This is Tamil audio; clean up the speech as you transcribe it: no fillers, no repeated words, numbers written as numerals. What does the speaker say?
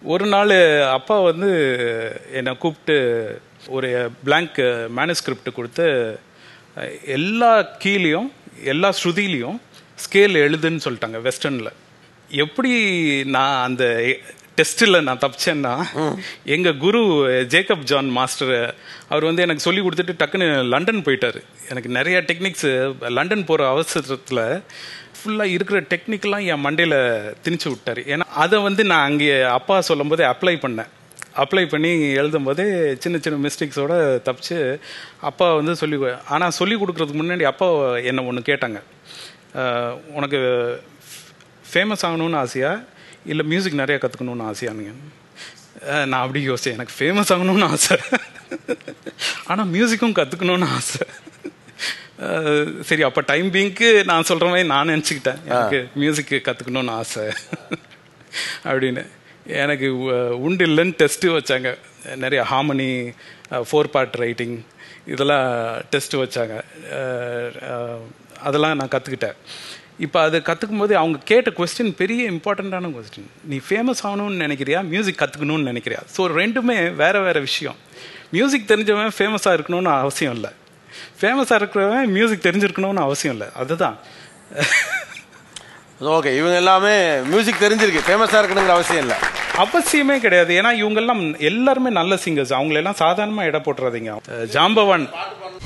ஒரு நாள் அப்பா வந்து என்னை கூப்பிட்டு ஒரு பிளாங்க் மேனுஸ்கிரிப்ட் கொடுத்து எல்லா கீலையும் எல்லா ஸ்ருதியிலையும் ஸ்கேல் எழுதுன்னு சொல்லிட்டாங்க வெஸ்டர்னில். எப்படி நான் அந்த டெஸ்ட்டில் நான் தப்பிச்சேன்னா, எங்கள் குரு ஜேக்கப் ஜான் மாஸ்டர் அவர் வந்து எனக்கு சொல்லி கொடுத்துட்டு டக்குன்னு லண்டன் போயிட்டார். எனக்கு நிறையா டெக்னிக்ஸு லண்டன் போகிற அவசரத்தில் ஃபுல்லாக இருக்கிற டெக்னிக்கெலாம் என் மண்டையில் திணிச்சு விட்டார். ஏன்னா அதை வந்து நான் அங்கே அப்பா சொல்லும் போதே அப்ளை பண்ணி எழுதும்போதே சின்ன சின்ன மிஸ்டேக்ஸோட தப்பிச்சு அப்பா வந்து ஆனால் சொல்லி கொடுக்குறதுக்கு முன்னாடி அப்பா என்னை ஒன்று கேட்டாங்க, உனக்கு ஃபேமஸ் ஆகணும்னு ஆசையா இல்லை மியூசிக் நிறையா கற்றுக்கணுன்னு ஆசையானுங்க. நான் அப்படி யோசிச்சேன், எனக்கு ஃபேமஸ் ஆகணும்னு ஆசை, ஆனால் மியூசிக்கும் கற்றுக்கணுன்னு ஆசை. சரி, அப்போ டைம் பீங்க்கு நான் சொல்கிற மாதிரி நான் நினச்சிக்கிட்டேன், எனக்கு மியூசிக்கு கற்றுக்கணுன்னு ஆசை அப்படின்னு. எனக்கு உண்டு இல்லைன்னு டெஸ்ட்டு வச்சாங்க, நிறைய ஹார்மனி, 4 பார்ட் ரைட்டிங், இதெல்லாம் டெஸ்ட்டு வச்சாங்க. அதெல்லாம் நான் கற்றுக்கிட்டேன். இப்போ அது கற்றுக்கும் போது அவங்க கேட்ட கொஸ்டின் பெரிய இம்பார்ட்டண்ட்டான கொஸ்டின். நீ ஃபேமஸ் ஆகணும்னு நினைக்கிறியா, மியூசிக் கற்றுக்கணும்னு நினைக்கிறியா? ஸோ ரெண்டுமே வேறு வேறு விஷயம். மியூசிக் தெரிஞ்சவன் ஃபேமஸாக இருக்கணும்னு அவசியம் இல்லை, ஃபேமஸாக இருக்கிறவன் மியூசிக் தெரிஞ்சிருக்கணும்னு அவசியம் இல்லை. அதுதான். ஓகே, இவங்க எல்லாமே மியூசிக் தெரிஞ்சிருக்கு, ஃபேமஸாக இருக்கணுங்கிற அவசியம் இல்லை, அவசியமே கிடையாது. ஏன்னா இவங்கெல்லாம் எல்லாருமே நல்ல சிங்கர்ஸ், அவங்களெல்லாம் சாதாரணமாக இட போட்டுறாதீங்க. ஜாம்பவான்